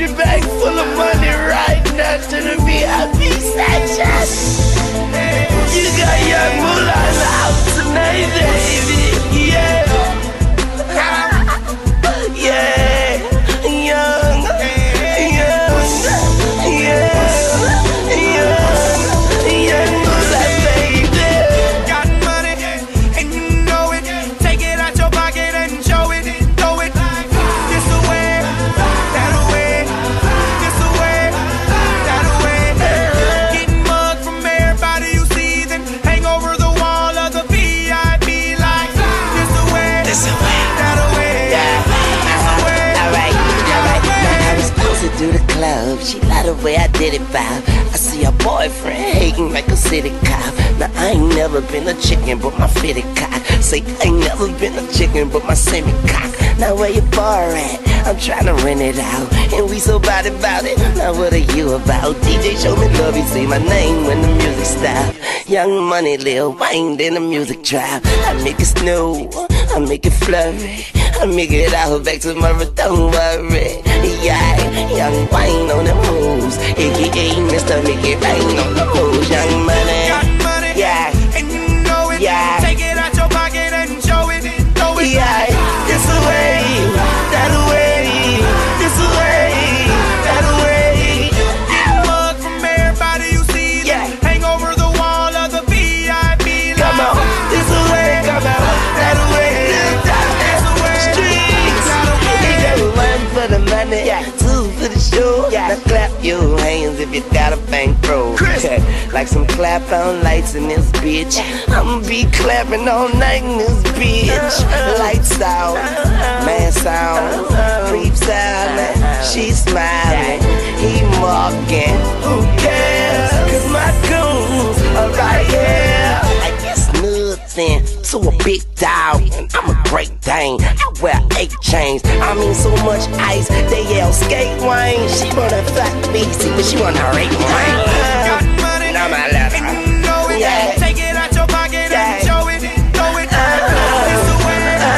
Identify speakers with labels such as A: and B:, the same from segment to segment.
A: laundry bag full of money right now to the VIP section. You got young moolah in the house tonight, baby. Yeah. Yeah. Young. Young moolah, baby.
B: Got money, and you know it. Take it out your pocket and show it. Throw it this away, that away, this away, that away. Getting mugged from everybody you see, then hang over the wall of the VIP like this away, that away, this away.
A: Alright. Now I was supposed to do the club. She liked the way I did it, vibe. I see her boyfriend hating like a city cop. Now I ain't never been a chicken, but my fitted cock. Say I ain't never been a chicken, but my semi cock. Now where your bar at? I'm trying to rent it out, and we so about it. Now what are you about? DJ show me love, he say my name when the music stop. Young Money, Lil Wayne, then the music drop. I make it snow, I make it flurry, I make it out back tomorrow, don't worry. Yeah, Young Wayne on the moves, aka Mr. Make It Rain on the moves. Young Money,
B: Got money,
A: yeah,
B: and you know it.
A: yeah.
B: Take it out your pocket and show it. Throw it
A: Yeah, this away, that away, this away, that away.
B: Get mugged from everybody you see.
A: Yeah.
B: Hang over the wall of the VIP.
A: Come on, this away, come on, that away, streets. You got one for the money, two for the show. Now clap your hands if you got a bankroll. Like some clap on lights in this bitch. I'ma be clapping all night in this bitch. Lights out, man sound, creeps out, man. She smiling, he mocking. Who cares? Cause my goons are right here. I guess nothing to a big dog, and I'm a great Dane. I wear 8 chains, I mean so much ice. They yell skate Wayne. She wanna fuck me, see, but she wanna rape Wayne.
B: Got money,
A: Now my letter.
B: and you know it.
A: Yeah.
B: Take it out your pocket
A: Yeah.
B: and show it. Throw it this away,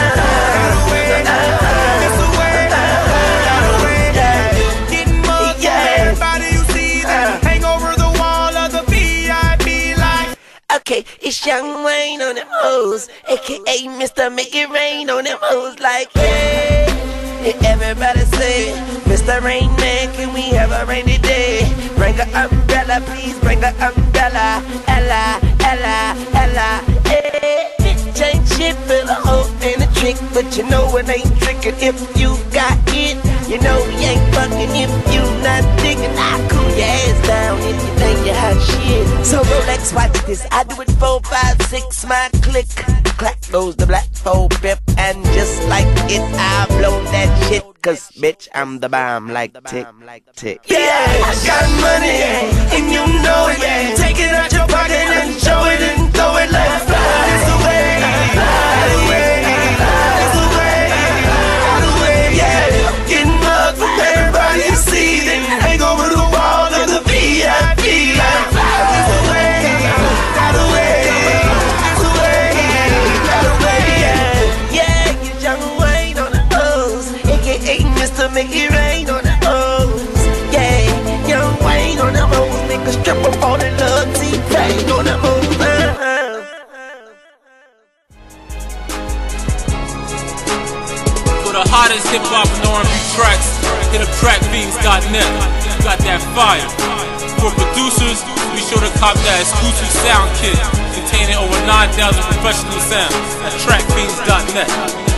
B: that away, this away, that away. Getting mugged from everybody you see. Then hang over the wall of the VIP like.
A: Okay, it's Young Wayne on them hoes, aka Mr. Make It Rain on them hoes. Like, hey, everybody say, Mr. Rain Man, can we have a rainy day? Bring an umbrella, please bring an umbrella. Ella, Ella, Ella, hey. Bitch ain't shit, feel a hoe ain't a trick, but you know it ain't trickin' if you got it. You know we ain't fucking if you not digging. I cool your ass down if you think you hot shit. So Rolex, watch this. I do it 4, 5, 6, my click. Clap goes the black 4-5, and just like it, I blow that shit. Cause bitch, I'm the bomb like tick, tick. Yeah, I got money, and you know it. Take it out your pocket and show it and throw it like fly. This away, that away, this away, that away. Yeah, getting mugged from everybody you see, then hang over the wall of the VIP like fly. This away, that away, this away, that away. Yeah, you Young Wayne on the hoes, aka Mr. Make It Rain on the hoes. Yeah, Young Wayne on the hoes, make a stripper for the love, T-Pain on the hoes.
C: For the hottest hip-hop and R&B tracks, hit up trackfiends.net. You got that fire. For producers, be sure to cop that exclusive sound kit containing over 9,000 professional sounds at trackfiends.net.